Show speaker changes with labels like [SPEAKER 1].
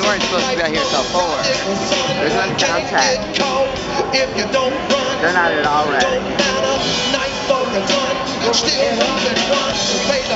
[SPEAKER 1] weren't supposed to be out here till 4. There's one soundtrack. They're not at all ready.